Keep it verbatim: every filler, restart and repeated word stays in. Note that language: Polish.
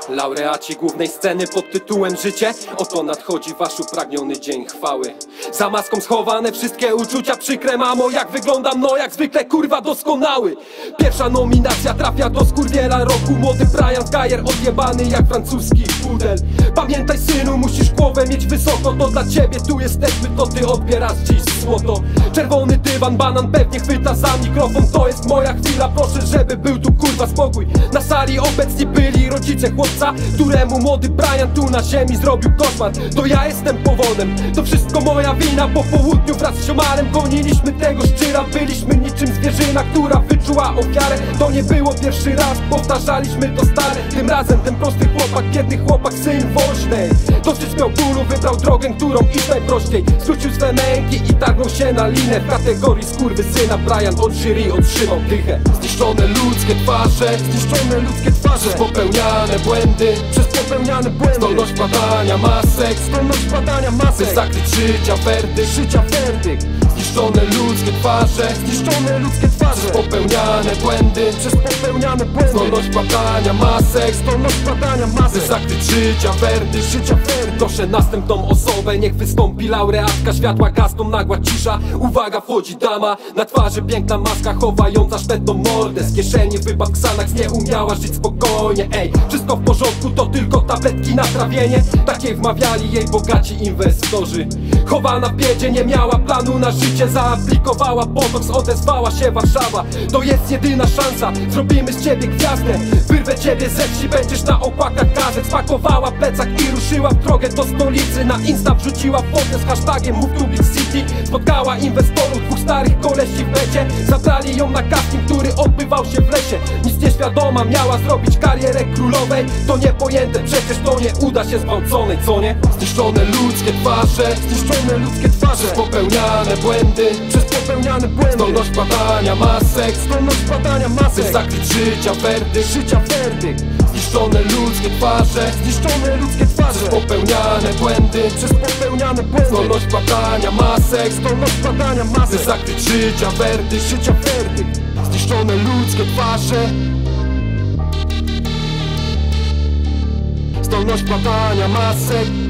Laureaci głównej sceny pod tytułem Życie. Oto nadchodzi wasz upragniony dzień chwały. Za maską schowane wszystkie uczucia przykre. Mamo, jak wyglądam? No jak zwykle, kurwa, doskonały. Pierwsza nominacja trafia do skurwiela roku. Młody Brian Gajer, odjebany jak francuski pudel. Pamiętaj, synu, musisz głowę mieć wysoko. To dla ciebie tu jesteśmy, to ty odbierasz dziś złoto. Czerwony dywan, banan pewnie chwyta za mikrofon. To jest moja chwila, proszę, żeby był tu kurwa spokój. Na sali obecni byli rodzice chłopca, któremu młody Brian tu na ziemi zrobił koszmar. To ja jestem powodem, to wszystko moja wina. Po południu wraz z ziomalem goniliśmy tego szczyra. Byliśmy niczym zwierzyna, która wyczuła ofiarę. To nie było pierwszy raz, powtarzaliśmy to stale. Tym razem ten prosty chłopak, biedny chłopak, syn woźnej. Dosyć miał bólu, wybrał drogę, którą iść najprościej. Skrócił swe męki i targnął się na linę. W kategorii skurwysyna Brian od jury otrzymał dychę. Zniszczone ludzkie twarze, zniszczone ludzkie twarze, przez popełniane błędy, przez popełniane błędy. Zdolność badania masek, zdolność badania masek, by zakryć życia werdykt, życia werdykt. Zniszczone ludzkie twarze, zniszczone ludzkie twarze, przez popełniane błędy, przez popełniane błędy. Zdolność badania masek, zdolność badania masek, by zakryć życia werdykt, życia werdykt. Proszę następną osobę, niech wystąpi laureatka. Światła gasną, nagła cisza, uwaga, wchodzi dama. Na twarzy piękna maska chowająca szpetną mordę. Z kieszeni wypadł Xanax, nie umiała żyć spokojnie. Ej, wszystko w porządku, to tylko tabletki na trawienie. Takiej wmawiali jej bogaci inwestorzy. Chowana w biedzie, nie miała planu na życie. Zaaplikowała botoks, odezwała się Warszawa. To jest jedyna szansa, zrobimy z ciebie gwiazdę. Wyrwę ciebie ze wsi, będziesz na okładkach gazet. Spakowała plecak i ruszyła w drogę do stolicy. Na Insta wrzuciła fotę z hashtagiem Move to Big City. Spotkała inwestorów, dwóch starych kolesi w becie. Zabrali ją na casting, który odbywał się w lesie. Nic nieświadoma, miała zrobić karierę królowej. To niepojęte, przecież to nie uda się zgwałconej, co nie? Zniszczone ludzkie twarze, zniszczone ludzkie twarze, przez popełniane błędy, przez popełniane błędy. Zdolność badania masek, zdolność badania masek, by zakryć życia werdykt, życia werdykt. Zniszczone ludzkie twarze, zniszczone ludzkie twarze, przez popełniane błędy, przez popełniane błędy. Zdolność badania masek, zdolność badania masek, by zakryć życia werdykt, życia werdykt. Zniszczone ludzkie twarze, zdolność badania masek,